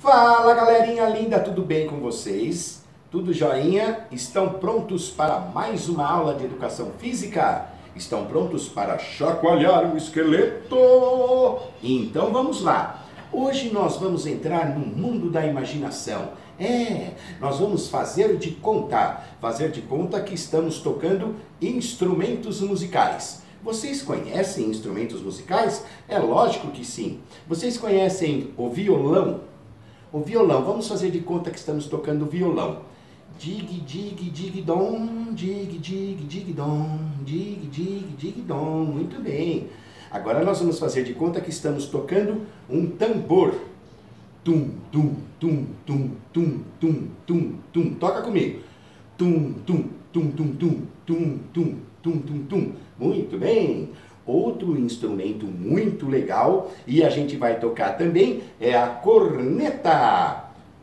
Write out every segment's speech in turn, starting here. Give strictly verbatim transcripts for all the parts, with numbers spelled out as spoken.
Fala galerinha linda, tudo bem com vocês? Tudo joinha? Estão prontos para mais uma aula de educação física? Estão prontos para chacoalhar o esqueleto? Então vamos lá! Hoje nós vamos entrar no mundo da imaginação. É, nós vamos fazer de conta, fazer de conta que estamos tocando instrumentos musicais. Vocês conhecem instrumentos musicais? É lógico que sim. Vocês conhecem o violão? O violão, vamos fazer de conta que estamos tocando violão. Dig, dig, dig, dom, dig, dig, dig, dom, dig, dig, dig, dom. Muito bem. Agora nós vamos fazer de conta que estamos tocando um tambor. Tum, tum, tum, tum, tum, tum, tum, tum. Toca comigo. Tum, tum, tum, tum, tum, tum, tum, tum, tum, tum. Muito bem. Outro instrumento muito legal e a gente vai tocar também é a corneta.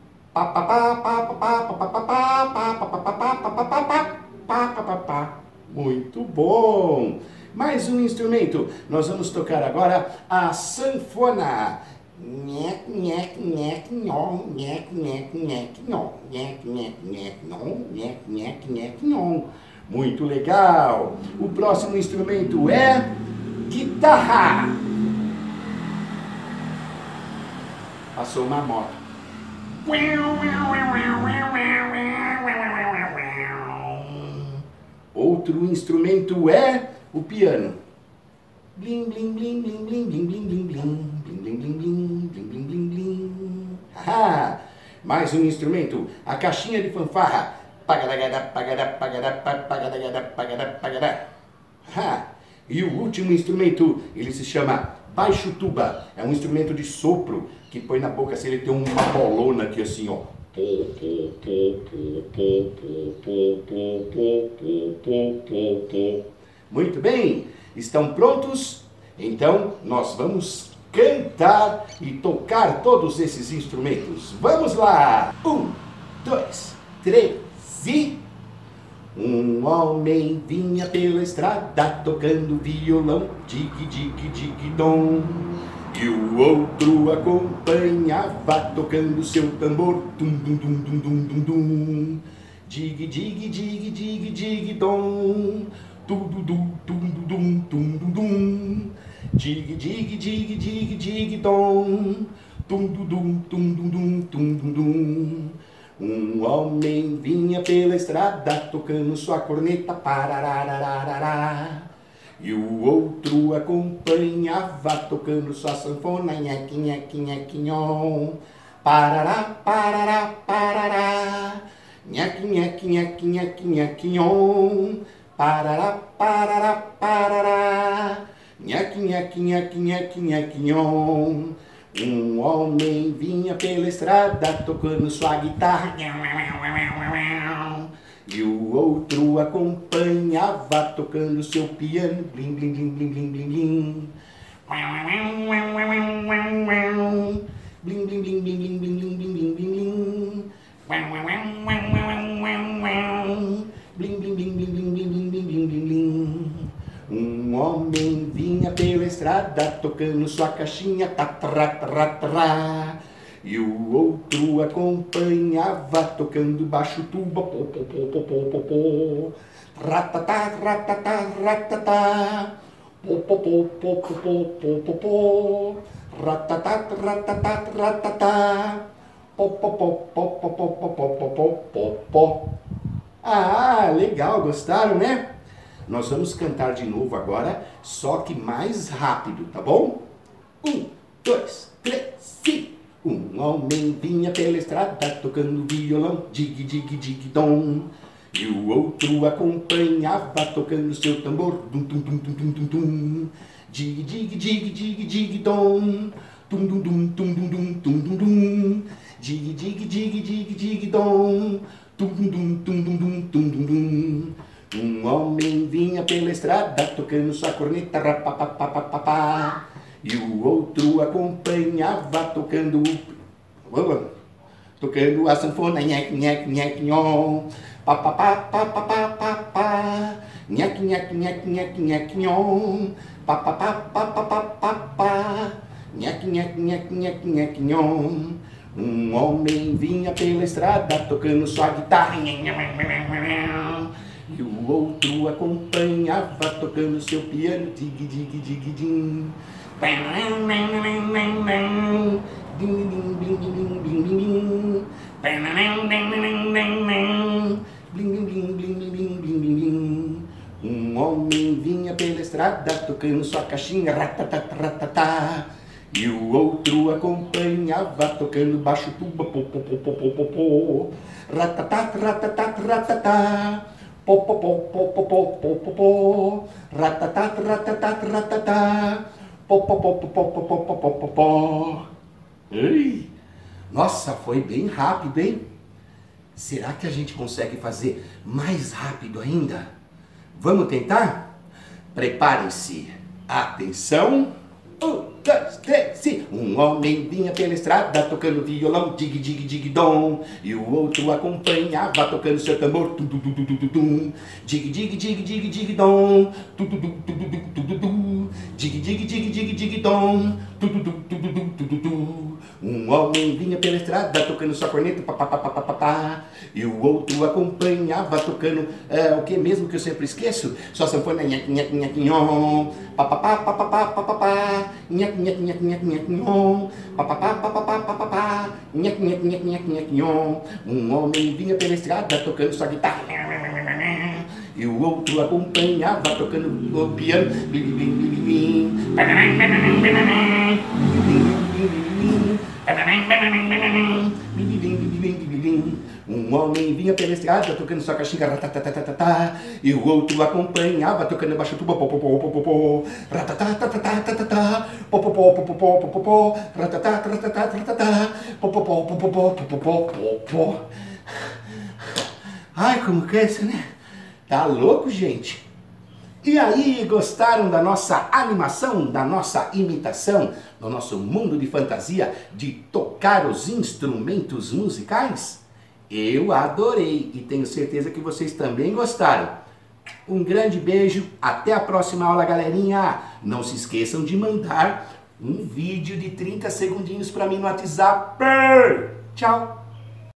Muito bom! Mais um instrumento. Nós vamos tocar agora a sanfona. Muito legal! O próximo instrumento é guitarra. Passou uma moto. Outro instrumento é o piano. Blim, blim, blim, blim, blim, blim, blim, blim, blim, blim, blim, blim, blim, blim, blim, blim, blim. Ah, mais um instrumento, a caixinha de fanfarra. Pagadagada, pagadá, pagadá, pagadagada, pagadá, pagadá. Ah, e o último instrumento, ele se chama baixo tuba. É um instrumento de sopro que põe na boca, assim, ele tem uma bolona aqui assim, ó. Muito bem, estão prontos? Então nós vamos cantar e tocar todos esses instrumentos. Vamos lá! Um, dois, três e... Um homem vinha pela estrada tocando violão, dig, dig, dig, dom. E o outro acompanhava tocando seu tambor, tum, dum, dum, dum, dum, dum, dum. Dig, dig, dig, dig, dig, dom. Tudo, dum, tum, dum, tum, dum, dum. Dig, dig, dig, dig, dig, dom. Tum, dum, tum, dum, tum, dum, dum. Um homem vinha pela estrada tocando sua corneta, parararararará. E o outro acompanhava tocando sua sanfona, nheque, nheque, nheque, nhon. Parará, parará, parará. Nheque, nheque, nheque, nheque, nheque, nhon. Parará, parará, parará. Nheque, nheque, nheque, nheque, nheque, nhon. Um homem vinha pela estrada tocando sua guitarra. E o outro acompanhava tocando seu piano. Blim, blim, blim, blim, blim, blim, blim. Blim, blim, blim, blim, blim, blim, blim, blim, blim, blim. Blim, blim, blim, blim, blim, blim, blim, blim, blim, blim, blim. Um homem vinha pela estrada tocando sua caixinha, tá, tra, tra, tra. E o outro acompanhava tocando baixo tuba, pô, pô, pô, pô, pô, pô, pô. Ratatá, ratatá, ratatá. Pô, pô, pô, pô, pô, pô, pô, pô, pô. Ratatá, ratatá, ratatá. Pô, pô, pô, pô, pô, pô, pô, pô, pô, pô, pô. Ah, legal, gostaram, né? Nós vamos cantar de novo agora, só que mais rápido, tá bom? Um, dois, três, e... Um homem vinha pela estrada tocando violão, dig, dig, dig, dom. E o outro acompanhava tocando seu tambor, dum, dum, dum, dum, dum, dum, dum. Dig, dig, dig, dig, dig, dom. Dum, dum, dum, dum, dum, dum, dum, dum, dum. Dig, dig, dig, dig, dig, dom. Dum, dum, dum, dum, dum, dum, dum, dum, dum. Um homem vinha pela estrada tocando sua corneta, rapapapapapá. E o outro acompanhava tocando tocando a sanfona, nheque, nheque, nheque, nhon. Papapapapapapá. Nheque, nheque, nheque, nheque, nheque, nhon. Papapapapapapá. Nheque, nheque, nheque, nheque, nheque, nhon. Um homem vinha pela estrada tocando sua guitarra e o outro acompanhava tocando seu piano. Dig, dig, dig, din. Um homem vinha pela estrada tocando sua caixinha ratatatatá, e o outro acompanhava tocando baixo tuba popopopopopopopó, ratatat ratatat ratatá, popopopopopopopó, ratatat ratatat ratatá, popopopopopopopopó. Ei, nossa, foi bem rápido, hein? Será que a gente consegue fazer mais rápido ainda? Vamos tentar? Preparem-se. Atenção. Um, dois, três, sim. Um homem vinha pela estrada tocando violão, dig, dig, dig, dom. E o outro acompanhava tocando seu tambor, tum, tum, tum, tum, tum, tum. Dig, dig, dig, dig, dig, dom. Tum, tum, tum, tum, tum, tum, tum, tum. Dig, dig, dig, dig, dig, dom. Tum, tum, tum, tum, tum, tum, tum, tum. Um homem vinha pela estrada tocando sua corneta, papapá, e o outro acompanhava tocando é, o que mesmo que eu sempre esqueço? Só sanfona, nhac, nhac, nhac, nhon, papapá, papapá, papapá, nhac, nhac, nhac, nhac, nhac, nhon, papapá, papapá, papapá, nhac, nhac, nhac, nhac, nhac, nhon. Um homem vinha pela estrada tocando sua guitarra e o outro acompanhava tocando o piano. Um homem vinha pela estrada tocando sua caixinha ratatatatá, e o outro acompanhava tocando baixo tuba popopopopopopó, ratatatatatatatá, popopopopopopopó, ratatatatatatatá, popopopopopopopó. Ai, como que é isso, né? Tá louco, gente? E aí, gostaram da nossa animação, da nossa imitação, do nosso mundo de fantasia de tocar os instrumentos musicais? Eu adorei e tenho certeza que vocês também gostaram. Um grande beijo, até a próxima aula, galerinha. Não se esqueçam de mandar um vídeo de trinta segundinhos para mim no WhatsApp. Tchau!